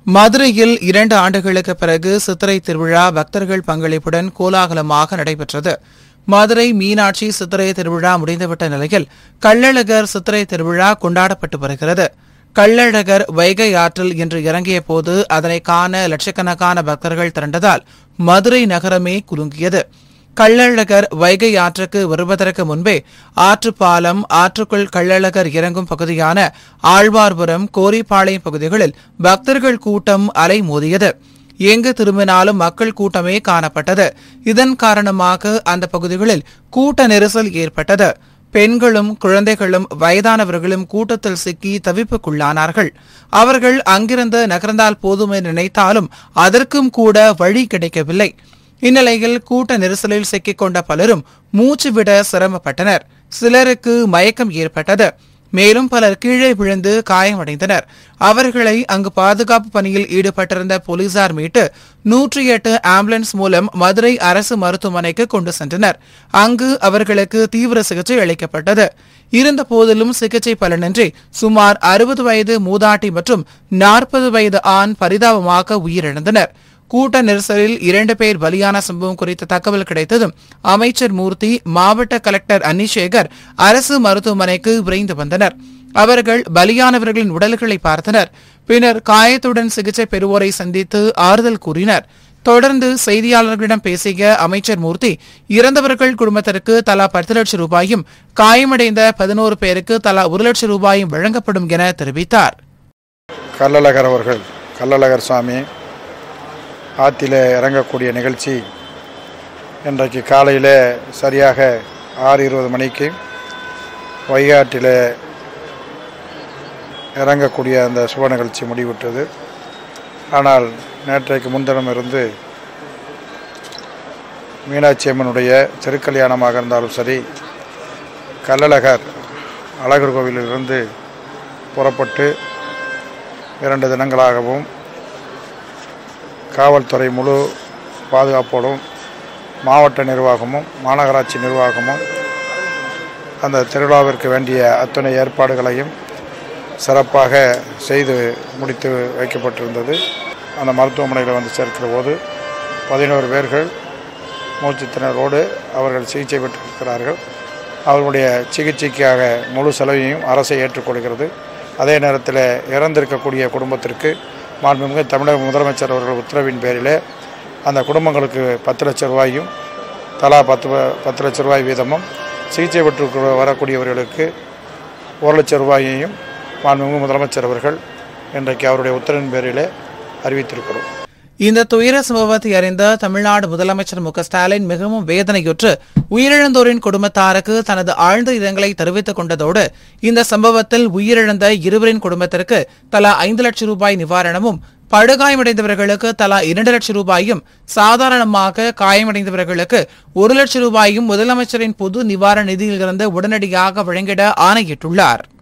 மதுரையில் 2 ஆண்டுகளுக்கு பிறகு சித்திரை திருவிழா பக்தர்கள் பங்களிப்புடன் கோலாகலமாக நடைபெற்றது. மதுரை மீனாட்சி சித்திரை திருவிழா முடிந்துவிட்ட நிலையில் கள்ளழகர் சித்திரை திருவிழா கொண்டாடப்பட்டு வருகிறது. கள்ளழகர் வைகை ஆற்றில் இன்று இறங்கிய போது அதனை காண லட்சக்கணக்கான பக்தர்கள் திரண்டதால் மதுரை நகரமே குலுங்கியது. கள்ளழகர் வைகை ஆற்றுக்கு வருவதற்கு முன்பே ஆற்றுப்பாலம், ஆற்றுக்குள் கள்ளழகர் இறங்கும் பகுதியான ஆழ்வார்புரம், கோரிப்பாளையம் பகுதிகளில் பக்தர்கள் கூட்டம் அலைமோதியது. எங்கு திரும்பினாலும் மக்கள் கூட்டமே காணப்பட்டது. இதன் காரணமாக அந்த பகுதிகளில் கூட்ட நெரிசல் ஏற்பட்டது. பெண்களும் குழந்தைகளும் வயதானவர்களும் கூட்டத்தில் சிக்கி தவிப்புக்குள்ளானார்கள். அவர்கள் அங்கிருந்து நகர்ந்தால் போதும் என நினைத்தாலும் அதற்கும் கூட வழி கிடைக்கவில்லை. இந்நிலையில் கூட்ட நெரிசலில் சிக்கிக் கொண்ட பலரும் மூச்சுவிட சிரமப்பட்டனர். சிலருக்கு மயக்கம் ஏற்பட்டது. மேலும் பலர் கீழே விழுந்து காயமடைந்தனர். அவர்களை அங்கு பாதுகாப்பு பணியில் ஈடுபட்டிருந்த போலீசார் மீட்டு 108 ஆம்புலன்ஸ் மூலம் மதுரை அரசு மருத்துவமனைக்கு கொண்டு சென்றனர். அங்கு அவர்களுக்கு தீவிர சிகிச்சை அளிக்கப்பட்டது. இருந்தபோதிலும் சிகிச்சை பலனின்றி சுமார் 60 வயது மூதாட்டி மற்றும் 40 வயது ஆண் பரிதாபமாக உயிரிழந்தனர். கூட்ட நெரிசலில் 2 பேர் பலியான சம்பவம் குறித்த தகவல் கிடைத்ததும் அமைச்சர் மூர்த்தி, மாவட்ட கலெக்டர் அன்னிசேகர் அரசு மருத்துவமனைக்கு விரைந்து வந்தனர். அவர்கள் பலியானவர்களின் உடல்களை பார்த்தனர். பின்னர் காயத்துடன் சிகிச்சை பெறுவோரை சந்தித்து ஆறுதல் கூறினர். தொடர்ந்து செய்தியாளர்களிடம் பேசிய அமைச்சர் மூர்த்தி, இறந்தவர்கள் குடும்பத்திற்கு தலா 10 லட்சம் ரூபாயும், காயமடைந்த 11 பேருக்கு தலா 1 லட்சம் ரூபாயும் வழங்கப்படும் என தெரிவித்தார். கள்ளழகர் அவர்கள், கள்ளழகர் சுவாமி ஆற்றில் இறங்கக்கூடிய நிகழ்ச்சி இன்றைக்கு காலையில் சரியாக 6:20 மணிக்கு வைகாட்டில் இறங்கக்கூடிய அந்த சுப நிகழ்ச்சி முடிவிட்டது. ஆனால் நேற்றைக்கு முன்தினம் இருந்து மீனாட்சி அம்மனுடைய திருக்கல்யாணமாக இருந்தாலும் சரி, கள்ளழகர் அழகர் கோவிலிலிருந்து புறப்பட்டு 2 தினங்களாகவும் காவல்துறை முழு பாதுகாப்போடும் மாவட்ட நிர்வாகமும் மாநகராட்சி நிர்வாகமும் அந்த திருவிழாவிற்கு வேண்டிய அத்தனை ஏற்பாடுகளையும் சிறப்பாக செய்து முடித்து வைக்கப்பட்டிருந்தது. அந்த மருத்துவமனையில் வந்து சேர்க்கிற போது 11 பேர்கள் மூச்சு திணறலோடு அவர்கள் சிகிச்சை பெற்றிருக்கிறார்கள். அவர்களுடைய சிகிச்சைக்காக முழு செலவையும் அரசை ஏற்றுக்கொள்கிறது. அதே நேரத்தில் இறந்திருக்கக்கூடிய குடும்பத்திற்கு மாண்புமிகு தமிழக முதலமைச்சர் அவர்கள் உத்தரவின் பேரில் அந்த குடும்பங்களுக்கு 10 லட்சம் ரூபாயும், தலா 10 லட்சம் ரூபாய் வீதமும், சிகிச்சை பெற்று வரக்கூடியவர்களுக்கு 1 லட்சம் ரூபாயையும் மாண்புமிகு முதலமைச்சர் அவர்கள் இன்றைக்கு அவருடைய உத்தரவின் பேரில் அறிவித்திருக்கிறோம். இந்த துயர சம்பவத்தை அறிந்த தமிழ்நாடு முதலமைச்சர் மு.க.ஸ்டாலின் மிகவும் வேதனையுற்று உயிரிழந்தோரின் குடும்பத்தாருக்கு தனது ஆழ்ந்த இரங்கலை தெரிவித்துக் கொண்டதோடு இந்த சம்பவத்தில் உயிரிழந்த 2 குடும்பத்திற்கு தலா 5 லட்சம் ரூபாய் நிவாரணமும், படுகாயமடைந்தவர்களுக்கு தலா 2 லட்சம் ரூபாயும், சாதாரணமாக காயமடைந்தவர்களுக்கு 1 லட்சம் ரூபாயும் முதலமைச்சரின் பொது நிவாரண நிதியிலிருந்து உடனடியாக வழங்கிட ஆணையிட்டுள்ளார்.